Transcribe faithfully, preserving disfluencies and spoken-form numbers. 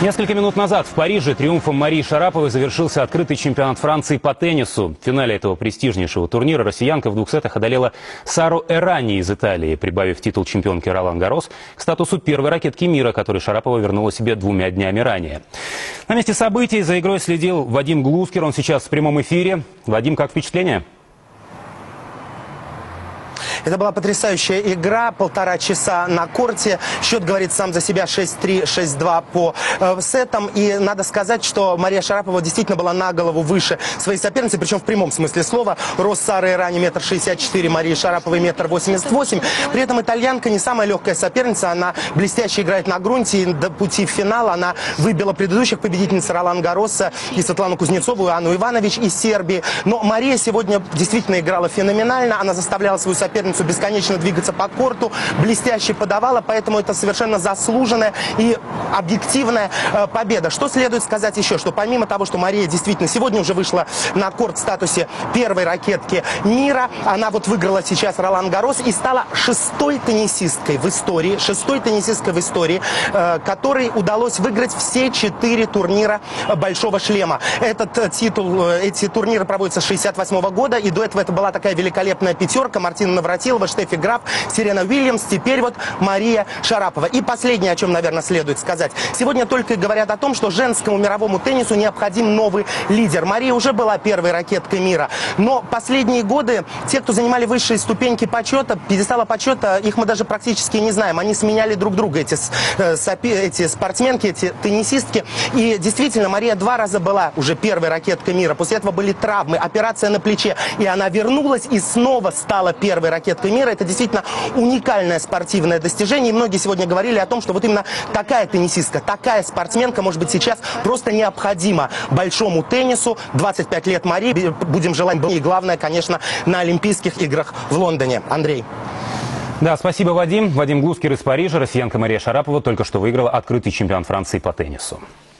Несколько минут назад в Париже триумфом Марии Шараповой завершился открытый чемпионат Франции по теннису. В финале этого престижнейшего турнира россиянка в двух сетах одолела Сару Эррани из Италии, прибавив титул чемпионки Ролан Гаррос к статусу первой ракетки мира, который Шарапова вернула себе двумя днями ранее. На месте событий за игрой следил Вадим Глускер, он сейчас в прямом эфире. Вадим, как впечатление? Это была потрясающая игра, полтора часа на корте. Счет говорит сам за себя: шесть три, шесть два по э, сетам. И надо сказать, что Мария Шарапова действительно была на голову выше своей соперницы, причем в прямом смысле слова. Рост Сары Эррани метр шестьдесят четыре, Марии Шараповой метр восемьдесят восемь. При этом итальянка не самая легкая соперница. Она блестяще играет на грунте. И до пути в финал она выбила предыдущих победительниц Ролан Гарроса и Светлану Кузнецову, и Анну Иванович из Сербии. Но Мария сегодня действительно играла феноменально. Она заставляла свою соперницу бесконечно двигаться по корту, блестяще подавала, поэтому это совершенно заслуженная и объективная э, победа. Что следует сказать еще, что помимо того, что Мария действительно сегодня уже вышла на корт в статусе первой ракетки мира, она вот выиграла сейчас Ролан Гаррос и стала шестой теннисисткой в истории, шестой теннисисткой в истории, э, которой удалось выиграть все четыре турнира Большого шлема. Этот э, титул, э, эти турниры проводятся с шестьдесят восьмого года, и до этого это была такая великолепная пятерка: Мартина Навратилова, Штеффи Граф, Серена Уильямс, теперь вот Мария Шарапова. И последнее, о чем, наверное, следует сказать. Сегодня только говорят о том, что женскому мировому теннису необходим новый лидер. Мария уже была первой ракеткой мира, но последние годы те, кто занимали высшие ступеньки почета, пьедестала почета, их мы даже практически не знаем. Они сменяли друг друга, эти, эти спортсменки, эти теннисистки. И действительно, Мария два раза была уже первой ракеткой мира. После этого были травмы, операция на плече, и она вернулась и снова стала первой ракеткой мира. Это действительно уникальное спортивное достижение. И многие сегодня говорили о том, что вот именно такая теннисистка, такая спортсменка, может быть, сейчас просто необходима большому теннису. двадцать пять лет Марии. Будем желать, и главное, конечно, на Олимпийских играх в Лондоне. Андрей. Да, спасибо, Вадим. Вадим Глускер из Парижа. Россиянка Мария Шарапова только что выиграла открытый чемпионат Франции по теннису.